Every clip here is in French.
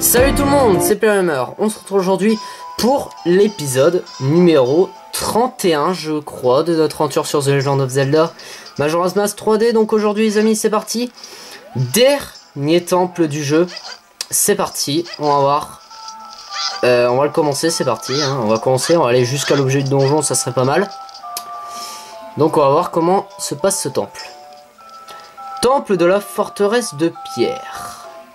Salut tout le monde, c'est PLMer. On se retrouve aujourd'hui pour l'épisode numéro 31, je crois, de notre aventure sur The Legend of Zelda Majora's Mask 3D. Donc aujourd'hui les amis, c'est parti. Dernier temple du jeu. C'est parti, on va voir. On va le commencer, c'est parti. Hein. On va commencer, on va aller jusqu'à l'objet du donjon, ça serait pas mal. Donc on va voir comment se passe ce temple. Temple de la forteresse de pierre.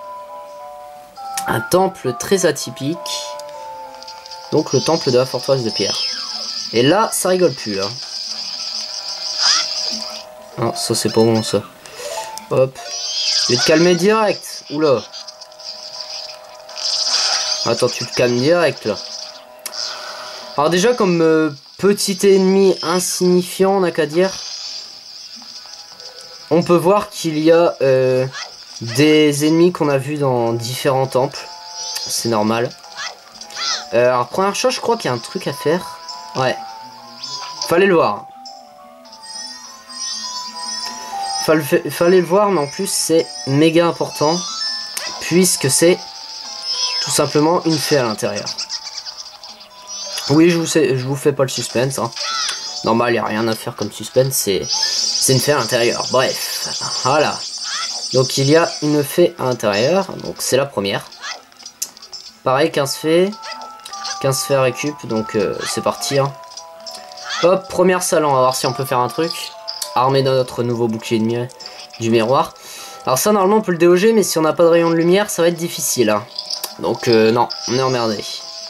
Un temple très atypique. Donc le temple de la forteresse de pierre. Et là, ça rigole plus là. Non, ça c'est pas bon ça. Hop. Je vais te calmer direct. Oula. Attends, tu te calmes direct là. Alors déjà comme petit ennemi insignifiant, on n'a qu'à dire. On peut voir qu'il y a des ennemis qu'on a vus dans différents temples. C'est normal. Alors première chose, je crois qu'il y a un truc à faire. Ouais. Fallait le voir. Fallait le voir, mais en plus c'est méga important. Puisque c'est tout simplement une fée à l'intérieur. Oui, je vous fais pas le suspense. Hein. Normal, il n'y a rien à faire comme suspense. C'est une fée à l'intérieur. Bref. Voilà. Donc il y a une fée à l'intérieur. Donc c'est la première. Pareil, 15 fées. 15 fées à récup. Donc c'est parti. Hein. Hop, première salle. On va voir si on peut faire un truc. Armer notre nouveau bouclier du miroir. Alors ça, normalement, on peut le déloger. Mais si on n'a pas de rayon de lumière, ça va être difficile. Hein. Donc non, on est emmerdé.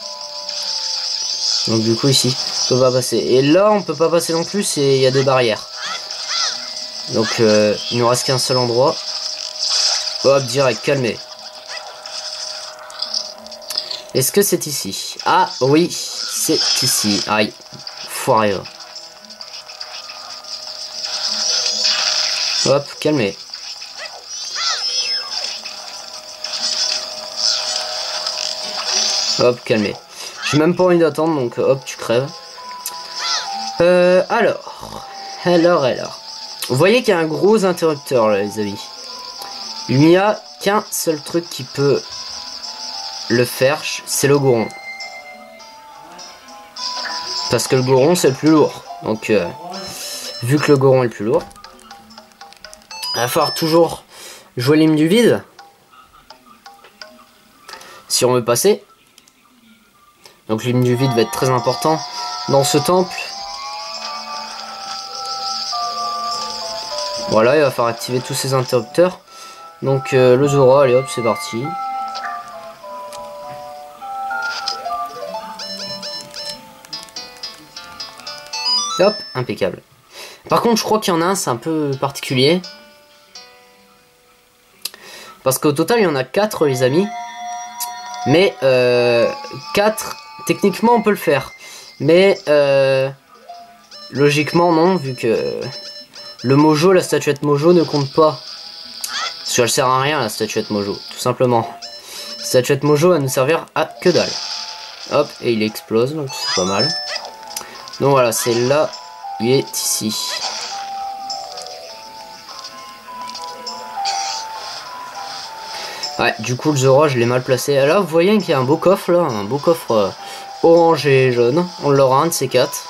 Donc du coup ici, on peut pas passer. Et là, on peut pas passer non plus. Il y a des barrières. Donc il nous reste qu'un seul endroit. Hop, direct, calmez. Est-ce que c'est ici? Ah oui, c'est ici. Aïe, foiré. Hop, calmez. Hop, calmez. J'ai même pas envie d'attendre, donc hop, tu crèves. Alors. Vous voyez qu'il y a un gros interrupteur là, les amis. Il n'y a qu'un seul truc qui peut le faire, c'est le goron. Parce que le goron c'est le plus lourd. Donc vu que le goron est le plus lourd, il va falloir toujours jouer l'hymne du vide. Si on veut passer. Donc l'hymne du vide va être très important dans ce temple. Voilà, il va falloir activer tous ces interrupteurs. Donc le Zora, allez hop, c'est parti. Hop, impeccable. Par contre, je crois qu'il y en a un, c'est un peu particulier. Parce qu'au total, il y en a 4, les amis. Mais 4, techniquement, on peut le faire. Mais logiquement, non, vu que le Mojo, la statuette Mojo ne compte pas. Parce qu'elle sert à rien, la statuette Mojo, tout simplement. La statuette Mojo va nous servir à que dalle. Hop, et il explose, donc c'est pas mal. Donc voilà, c'est là, il est ici. Ouais, du coup le Zora, je l'ai mal placé. Là, vous voyez qu'il y a un beau coffre, là, un beau coffre orange et jaune. On l'aura un de ces 4.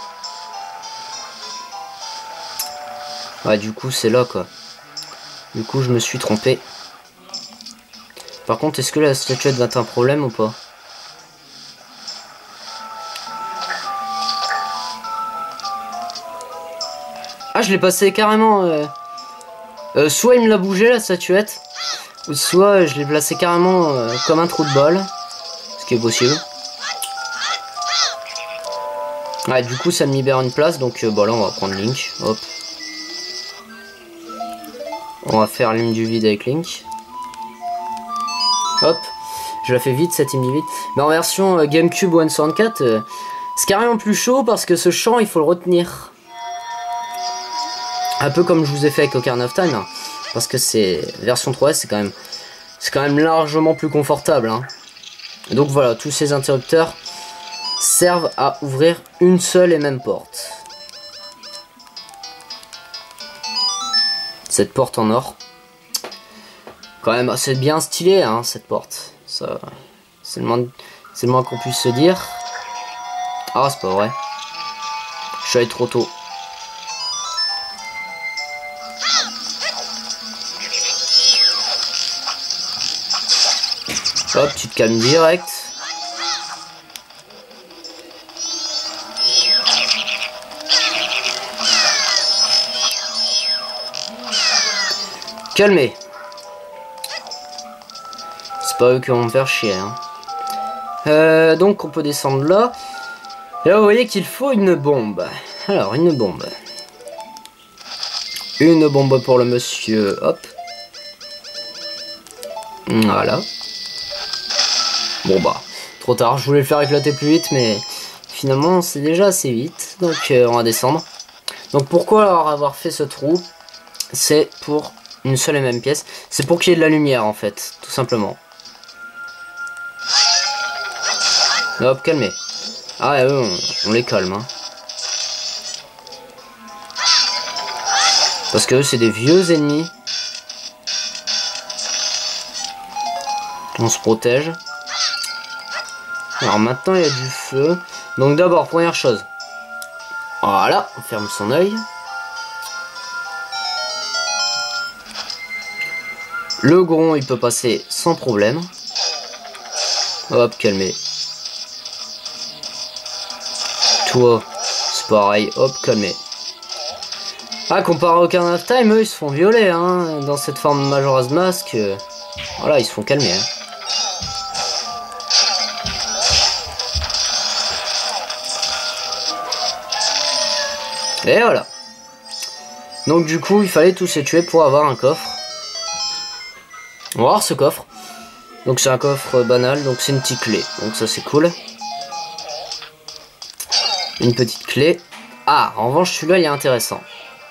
Ouais, du coup, c'est là, quoi. Du coup, je me suis trompé. Par contre, est-ce que la statuette va être un problème ou pas? Ah, je l'ai passé carrément... soit il me l'a bougé, la statuette, ou soit je l'ai placé carrément comme un trou de balle. Ce qui est possible. Ouais, du coup, ça me libère une place, donc bon, là, on va prendre Link. Hop. On va faire l'hymne du vide avec Link. Hop. Je la fais vite cette hymne du vide. Mais en version GameCube 164, c'est carrément plus chaud parce que ce chant, il faut le retenir. Un peu comme je vous ai fait avec Ocarina of Time. Hein, parce que c'est version 3S, c'est quand même largement plus confortable. Hein. Et donc voilà, tous ces interrupteurs servent à ouvrir une seule et même porte. Cette porte en or. Quand même assez bien stylée, hein, cette porte. Ça, C'est le moins qu'on puisse se dire. Ah, c'est pas vrai. Je suis allé trop tôt. Hop, tu te calmes direct. Calmez. C'est pas eux qui vont me faire chier. Hein. Donc on peut descendre là. Et là vous voyez qu'il faut une bombe. Alors une bombe. Une bombe pour le monsieur. Hop. Voilà. Bon bah, trop tard. Je voulais le faire éclater plus vite, mais finalement c'est déjà assez vite. Donc on va descendre. Donc pourquoi alors avoir fait ce trou? C'est pour une seule et même pièce. C'est pour qu'il y ait de la lumière en fait, tout simplement. Hop, calmez. Ah ouais, on les calme. Hein. Parce que eux, c'est des vieux ennemis. On se protège. Alors maintenant, il y a du feu. Donc d'abord, première chose. Voilà, on ferme son œil. Le gron, il peut passer sans problème. Hop, calmez. Toi, c'est pareil. Hop, calmez. Ah, comparé au Ocarina of Time, eux, ils se font violer, hein. Dans cette forme Majora's Mask. Voilà, ils se font calmer, hein. Et voilà. Donc du coup, il fallait tous les tuer pour avoir un coffre. On va voir ce coffre. Donc c'est un coffre banal, donc c'est une petite clé. Donc ça c'est cool. Une petite clé. Ah, en revanche celui-là il est intéressant.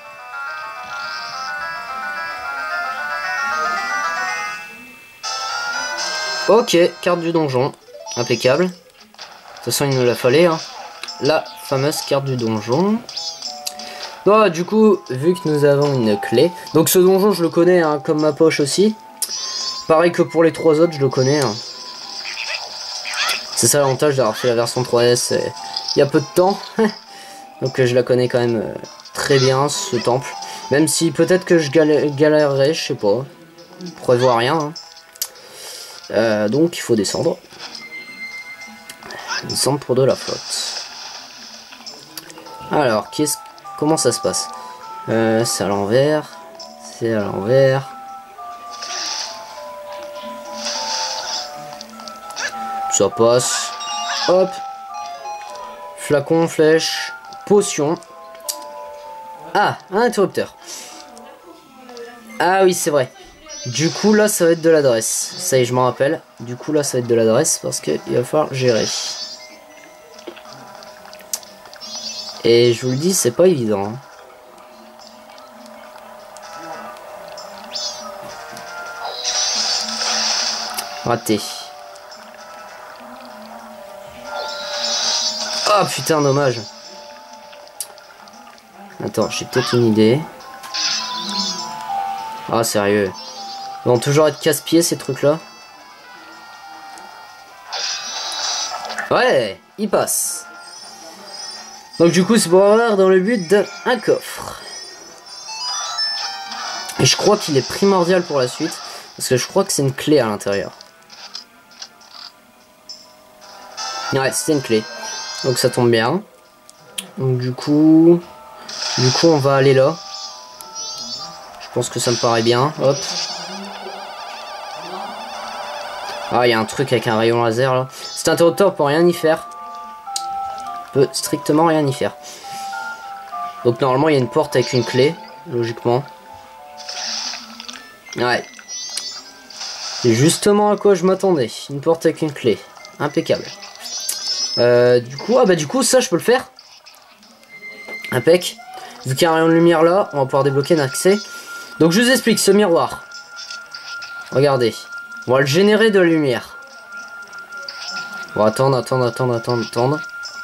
Ok, carte du donjon. Impeccable. De toute façon il nous la fallait. Hein. La fameuse carte du donjon. Bon, du coup, vu que nous avons une clé. Donc ce donjon je le connais hein, comme ma poche aussi. Pareil que pour les trois autres, je le connais. Hein. C'est ça l'avantage d'avoir fait la version 3S il y a peu de temps. Donc je la connais quand même très bien, ce temple. Même si peut-être que je galérerai, je sais pas. Je prévois rien. Hein. Donc il faut descendre. Descendre pour de la flotte. Alors, comment ça se passe? C'est à l'envers. C'est à l'envers. Ça passe. Hop. Flacon, flèche, potion. Ah, un interrupteur. Ah oui, c'est vrai. Du coup, là, ça va être de l'adresse. Ça y est, je m'en rappelle. Du coup, là, ça va être de l'adresse parce qu'il va falloir gérer. Et je vous le dis, c'est pas évident. Hein. Raté. Ah putain, dommage. Attends, j'ai peut-être une idée. Ah, sérieux. Ils vont toujours être casse-pieds ces trucs-là. Ouais, il passe. Donc du coup, c'est pour avoir dans le but d'un coffre. Et je crois qu'il est primordial pour la suite. Parce que je crois que c'est une clé à l'intérieur. Ouais, c'était une clé. Donc ça tombe bien. Donc du coup on va aller là. Je pense que ça me paraît bien. Hop. Ah, il y a un truc avec un rayon laser là. Cet interrupteur peut rien y faire. Peut strictement rien y faire. Donc normalement il y a une porte avec une clé. Logiquement. Ouais. C'est justement à quoi je m'attendais. Une porte avec une clé. Impeccable. Du coup ça je peux le faire. Impec. Vu qu'il y a un rayon de lumière là, on va pouvoir débloquer un accès. Donc je vous explique ce miroir. Regardez. On va le générer de la lumière. On va attendre.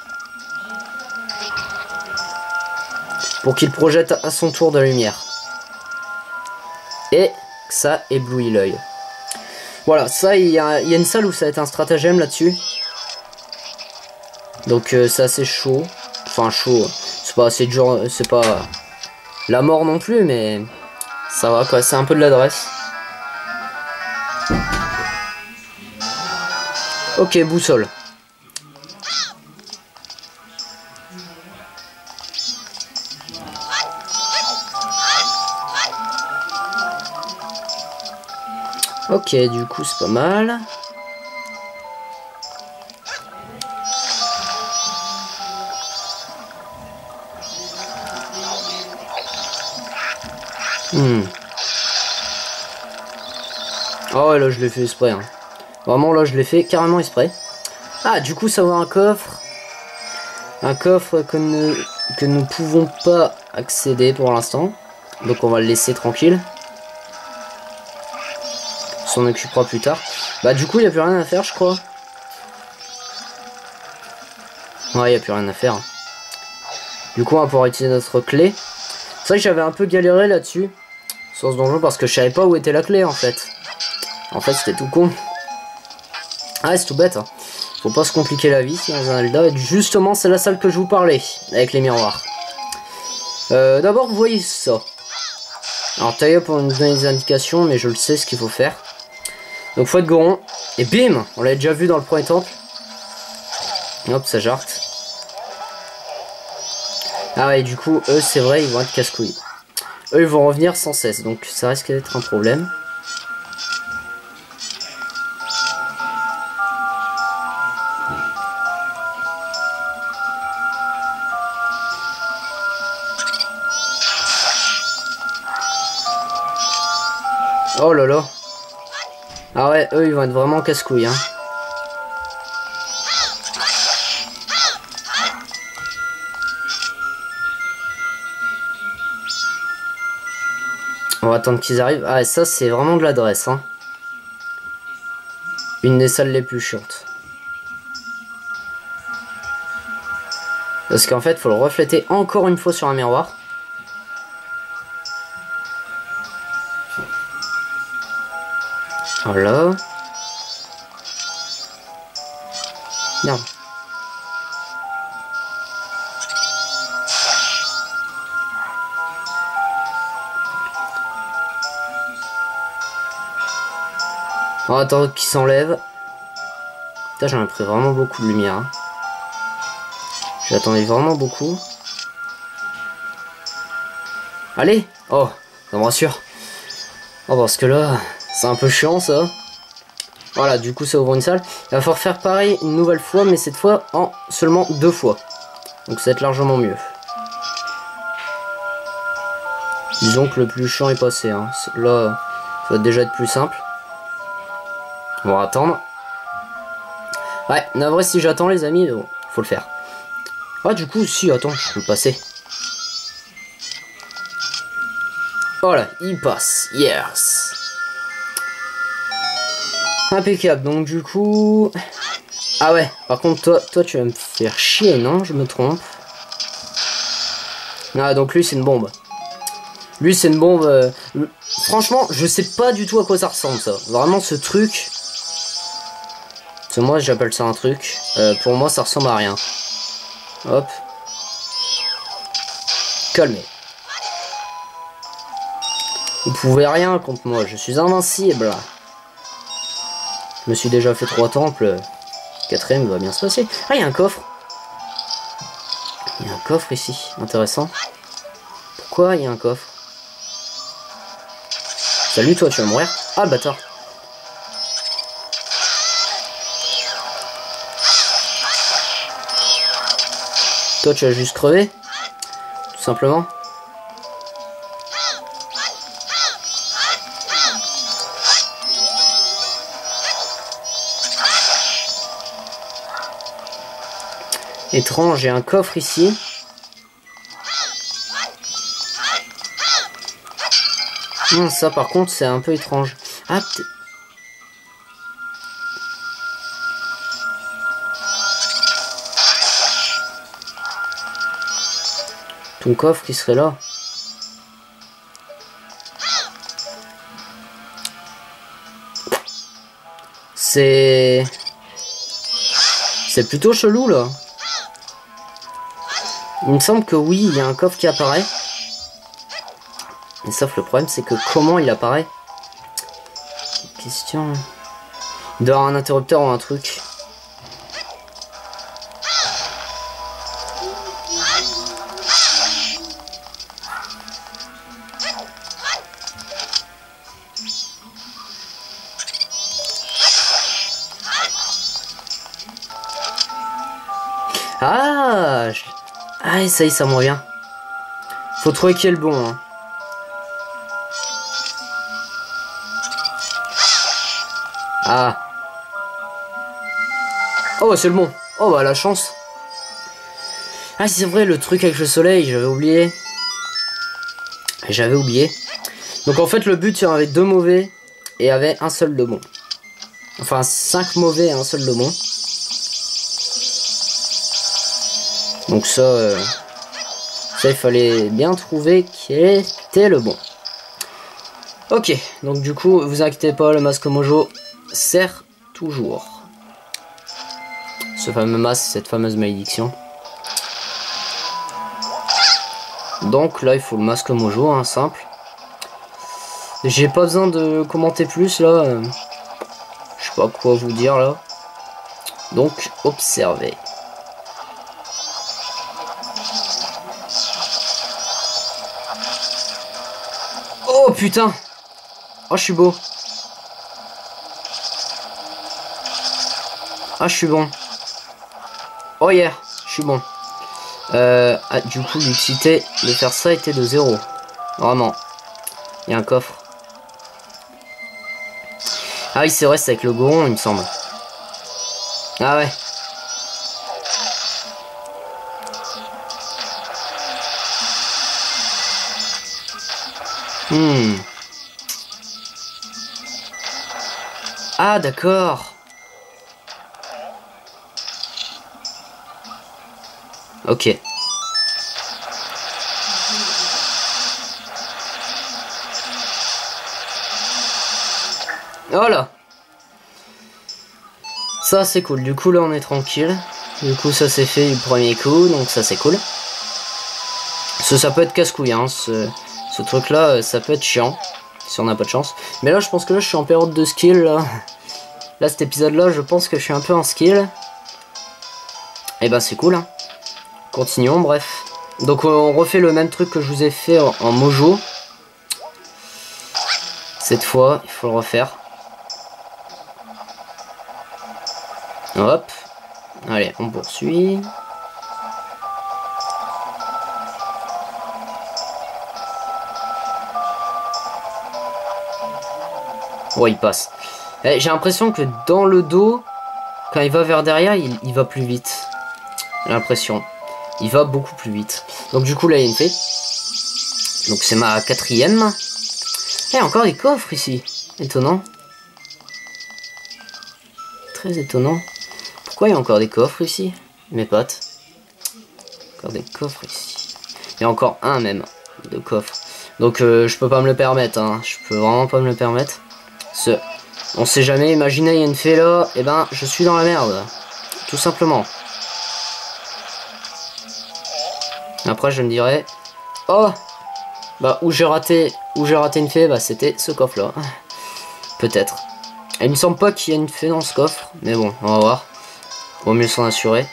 Pour qu'il projette à son tour de la lumière. Et que ça éblouit l'œil. Voilà, ça, il y a une salle où ça va être un stratagème là-dessus. Donc c'est assez chaud. Enfin chaud, c'est pas assez dur, c'est pas la mort non plus, mais ça va quoi, c'est un peu de l'adresse. Ok, boussole. Ok, du coup c'est pas mal. Oh ouais, là je l'ai fait exprès. Hein. Vraiment là je l'ai fait carrément exprès. Ah, du coup ça va un coffre. Un coffre que nous pouvons pas accéder pour l'instant. Donc on va le laisser tranquille. On s'en occupera plus tard. Bah du coup il n'y a plus rien à faire je crois. Ouais, il n'y a plus rien à faire. Du coup on va pouvoir utiliser notre clé. C'est vrai que j'avais un peu galéré là-dessus. Sur ce donjon parce que je savais pas où était la clé en fait. En fait c'était tout con. Ah c'est tout bête. Hein. Faut pas se compliquer la vie dans un Zelda. Et justement c'est la salle que je vous parlais. Avec les miroirs. D'abord vous voyez ça. Alors taille pour nous donner des indications, mais je le sais ce qu'il faut faire. Donc faut être Goron. Et bim, on l'a déjà vu dans le premier temple. Hop, ça jarte. Ah ouais, du coup, eux c'est vrai, ils vont être casse-couilles. Eux ils vont revenir sans cesse, donc ça risque d'être un problème. Oh là là. Ah ouais, eux ils vont être vraiment casse-couilles hein. On va attendre qu'ils arrivent. Ah et ça c'est vraiment de l'adresse hein. Une des salles les plus chiantes. Parce qu'en fait faut le refléter encore une fois sur un miroir. Voilà. Merde. On va attendre qu'il s'enlève. Putain, j'en ai pris vraiment beaucoup de lumière. Hein. J'attendais vraiment beaucoup. Allez. Oh, ça me rassure. Oh, parce que là, c'est un peu chiant ça. Voilà, du coup ça ouvre une salle. Il va falloir faire pareil une nouvelle fois, mais cette fois en seulement 2 fois. Donc ça va être largement mieux. Disons que le plus chiant est passé. Hein. Là, ça va déjà être plus simple. On va attendre. Ouais, navré si j'attends les amis, bon, faut le faire. Ah du coup, si, attends, je peux passer. Voilà, il passe. Yes. Impeccable, donc du coup... Ah ouais, par contre, toi tu vas me faire chier, non? Je me trompe. Ah, donc lui, c'est une bombe. Lui, c'est une bombe... Franchement, je sais pas du tout à quoi ça ressemble, ça. Vraiment, ce truc... Parce que moi, j'appelle ça un truc. Pour moi, ça ressemble à rien. Hop. Calmez. Vous pouvez rien contre moi, je suis invincible. Je me suis déjà fait 3 temples. 4ème va bien se passer. Ah, il y a un coffre. Il y a un coffre ici, intéressant. Pourquoi il y a un coffre? Salut toi, tu vas mourir. Ah, le bâtard. Toi, tu vas juste crever. Tout simplement. Étrange, j'ai un coffre ici. Ça par contre c'est un peu étrange. Ah, ton coffre qui serait là. C'est plutôt chelou là. Il me semble que oui, il y a un coffre qui apparaît. Mais sauf le problème, c'est que comment il apparaît? Question. Il doit y avoir un interrupteur ou un truc. Ah, ah, ça y est, ça me revient. Faut trouver qui est le bon. Hein. Ah. Oh, c'est le bon. Oh, bah, la chance. Ah, c'est vrai, le truc avec le soleil, j'avais oublié. J'avais oublié. Donc, en fait, le but, il y en avait 2 mauvais et il y avait un seul de bon. Enfin, 5 mauvais et un seul de bon. Donc ça, il fallait bien trouver quel était le bon. Ok, donc du coup, vous inquiétez pas, le masque Mojo sert toujours. Ce fameux masque, cette fameuse malédiction. Donc là, il faut le masque Mojo, hein, simple. J'ai pas besoin de commenter plus là. Je sais pas quoi vous dire là. Donc, observez. Oh putain! Oh, je suis beau. Ah, je suis bon. Oh yeah, je suis bon. Ah, du coup, l'utilité de faire ça était de 0. Vraiment. Il y a un coffre. Ah oui, c'est vrai, c'est avec le goron, il me semble. Ah ouais. Ah, d'accord. Ok. Voilà. Ça, c'est cool. Du coup, là, on est tranquille. Du coup, ça s'est fait du premier coup, donc ça, c'est cool. Ça peut être casse-couille, hein. Ce truc-là, ça peut être chiant. Si on n'a pas de chance. Mais là, je pense que là, je suis en période de skill, là. Là, cet épisode-là, je pense que je suis un peu en skill. Et ben, c'est cool, hein. Continuons, bref. Donc, on refait le même truc que je vous ai fait en Mojo. Cette fois, il faut le refaire. Hop. Allez, on poursuit. Oh, il passe. J'ai l'impression que dans le dos, quand il va vers derrière, il va plus vite. J'ai l'impression. Il va beaucoup plus vite. Donc du coup, là, il y a une fée. Donc c'est ma 4e. Et encore des coffres ici. Étonnant. Très étonnant. Pourquoi il y a encore des coffres ici? Mes potes. Encore des coffres ici. Il y a encore un même de coffre. Donc je peux pas me le permettre. Hein. Je peux vraiment pas me le permettre. On sait jamais, imaginez il y a une fée là, et ben je suis dans la merde. Tout simplement. Après je me dirais, oh, bah où j'ai raté une fée, bah c'était ce coffre là. Peut-être. Et il me semble pas qu'il y a une fée dans ce coffre, mais bon, on va voir. Vaut mieux s'en assurer.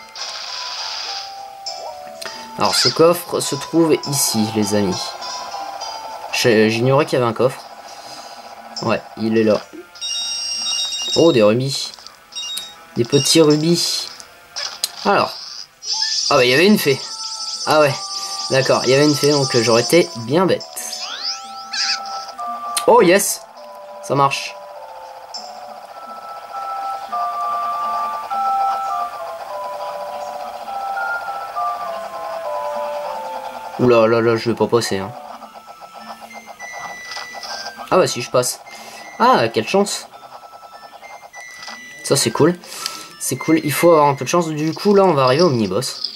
Alors ce coffre se trouve ici, les amis. J'ignorais qu'il y avait un coffre. Ouais, il est là. Oh, des rubis. Des petits rubis. Alors. Ah bah, il y avait une fée. Ah ouais. D'accord, il y avait une fée, donc j'aurais été bien bête. Oh, yes. Ça marche. Oula, là, là, je vais pas passer, hein. Ah bah si, je passe. Ah, quelle chance. Ça, c'est cool. C'est cool. Il faut avoir un peu de chance. Du coup, là, on va arriver au mini-boss.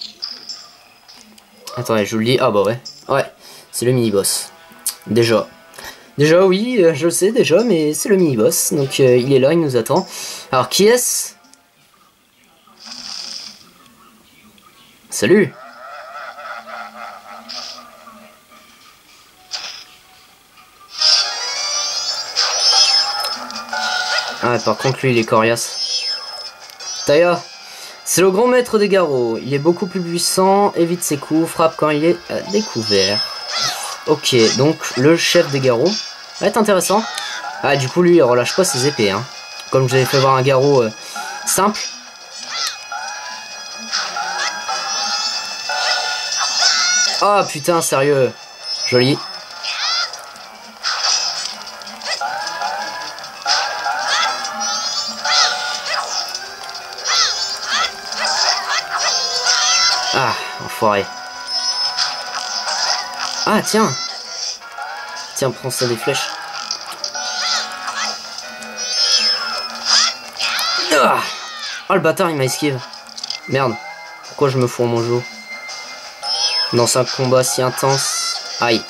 Attendez, je vous le dis. Ah bah ouais. Ouais, c'est le mini-boss. Déjà. Déjà oui, je le sais déjà, mais c'est le mini-boss, donc il est là, il nous attend. Alors qui est-ce? Salut. Ah par contre lui il est coriace. Taya, c'est le grand maître des garrots, il est beaucoup plus puissant, évite ses coups, frappe quand il est découvert. Ok, donc le chef des garrots va être intéressant. Ah du coup lui il relâche pas ses épées hein. Comme j'avais fait voir un garrot simple. Ah putain sérieux. Joli. Ah enfoiré. Ah tiens. Tiens prends ça des flèches. Ah oh le bâtard il m'a esquive. Merde. Pourquoi je me fous en mon jeu dans un combat si intense. Aïe.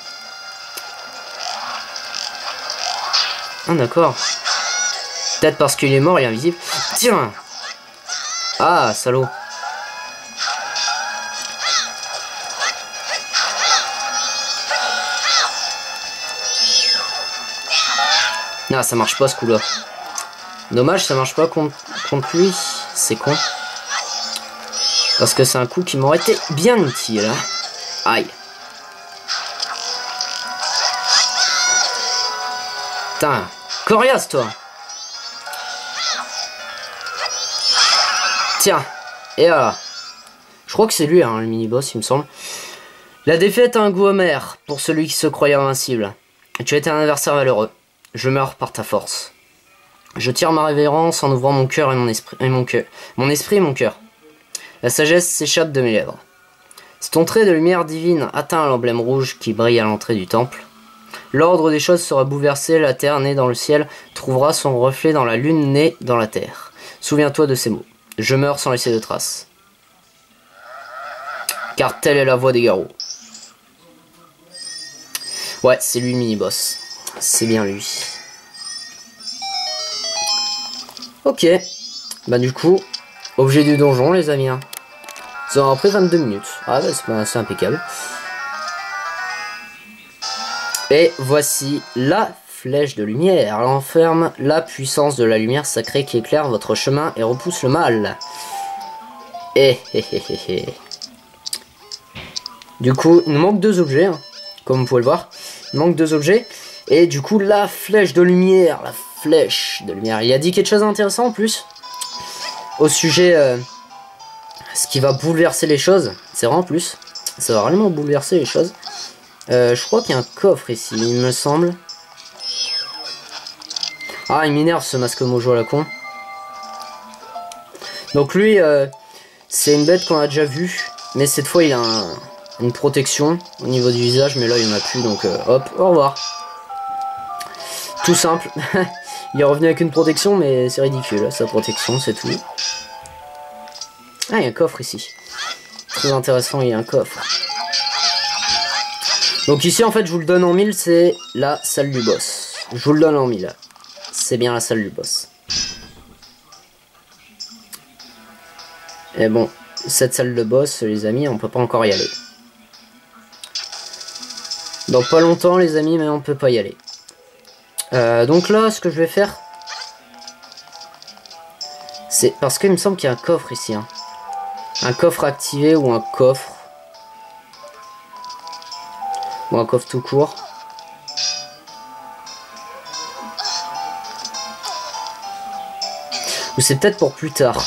Ah d'accord. Peut-être parce qu'il est mort il est invisible. Tiens. Ah salaud. Ah ça marche pas ce coup là. Dommage ça marche pas contre lui. C'est con. Parce que c'est un coup qui m'aurait été bien utile. Aïe. Putain, coriace toi. Tiens, et voilà. Je crois que c'est lui hein, le mini-boss il me semble. La défaite a un goût amer pour celui qui se croyait invincible. Tu as été un adversaire valeureux. Je meurs par ta force. Je tire ma révérence en ouvrant mon cœur et mon esprit et mon cœur. Mon esprit et mon cœur. La sagesse s'échappe de mes lèvres. Si ton trait de lumière divine atteint l'emblème rouge qui brille à l'entrée du temple, l'ordre des choses sera bouleversé, la terre née dans le ciel trouvera son reflet dans la lune née dans la terre. Souviens-toi de ces mots. Je meurs sans laisser de traces. Car telle est la voix des garrots. Ouais, c'est lui le mini-boss. C'est bien lui. Ok. Bah du coup, objet du donjon les amis. Hein. Ça aura pris 22 minutes. Ah bah c'est impeccable. Et voici la flèche de lumière. Elle enferme la puissance de la lumière sacrée qui éclaire votre chemin et repousse le mal. Du coup, il nous manque 2 objets, hein, comme vous pouvez le voir. Il manque 2 objets. Et du coup, la flèche de lumière. La flèche de lumière. Il a dit quelque chose d'intéressant en plus. Au sujet... ce qui va bouleverser les choses. C'est vrai en plus. Ça va vraiment bouleverser les choses. Je crois qu'il y a un coffre ici, il me semble. Ah, il m'énerve ce masque mojo à la con. Donc lui, c'est une bête qu'on a déjà vue. Mais cette fois, il a une protection au niveau du visage. Mais là, il n'y en a plus. Donc hop, au revoir. Tout simple. Il est revenu avec une protection, mais c'est ridicule. Sa protection, c'est tout. Ah, il y a un coffre ici. Très intéressant, il y a un coffre. Donc ici, en fait, je vous le donne en 1000, c'est la salle du boss. Je vous le donne en 1000. C'est bien la salle du boss. Et bon, cette salle de boss, les amis, on peut pas encore y aller. Dans pas longtemps, les amis, mais on peut pas y aller. Donc là, ce que je vais faire, c'est parce qu'il me semble qu'il y a un coffre ici. Hein. Un coffre activé ou un coffre. Ou un coffre tout court. Ou c'est peut-être pour plus tard.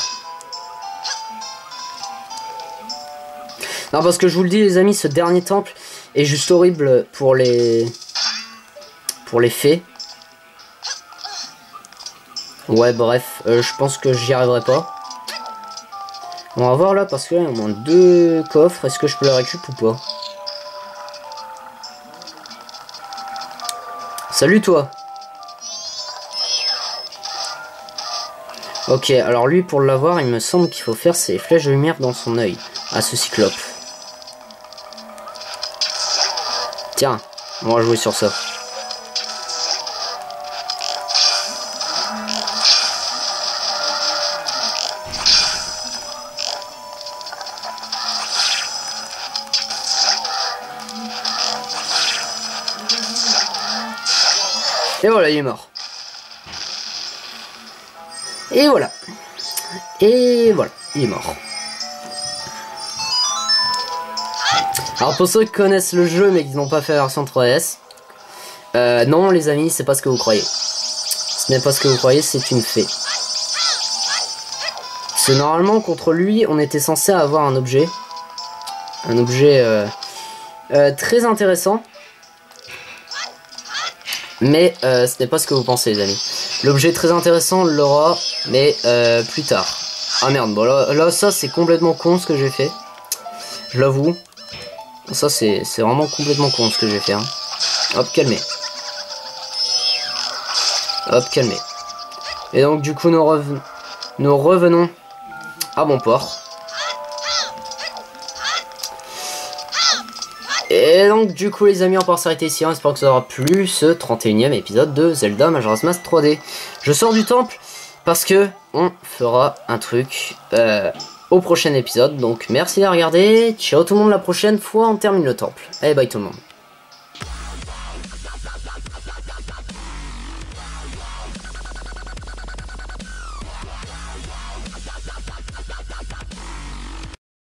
Non, parce que je vous le dis les amis, ce dernier temple est juste horrible pour les fées. Ouais bref, je pense que j'y arriverai pas. On va voir là parce que là il y a au moins 2 coffres. Est-ce que je peux les récupérer ou pas? Salut toi. Ok, alors lui pour l'avoir, il me semble qu'il faut faire ses flèches de lumière dans son œil. À ce cyclope. Tiens, on va jouer sur ça. Et voilà, il est mort. Et voilà. Et voilà, il est mort. Alors pour ceux qui connaissent le jeu mais qui n'ont pas fait la version 3DS, non les amis, c'est pas ce que vous croyez. Ce n'est pas ce que vous croyez, c'est une fée. C'est normalement contre lui, on était censé avoir un objet. Un objet très intéressant. Mais ce n'est pas ce que vous pensez les amis. L'objet très intéressant, on l'aura, mais plus tard. Ah merde, bon là ça c'est complètement con ce que j'ai fait. Je l'avoue. Ça c'est vraiment complètement con ce que j'ai fait. Hein. Hop, calmez. Hop, calmez. Et donc du coup nous revenons à bon port. Et donc du coup les amis, on part s'arrêter ici, j'espère que ça aura plu ce 31e épisode de Zelda Majora's Mask 3D. Je sors du temple parce que on fera un truc au prochain épisode, donc merci à regarder, ciao tout le monde, la prochaine fois on termine le temple. Allez bye tout le monde.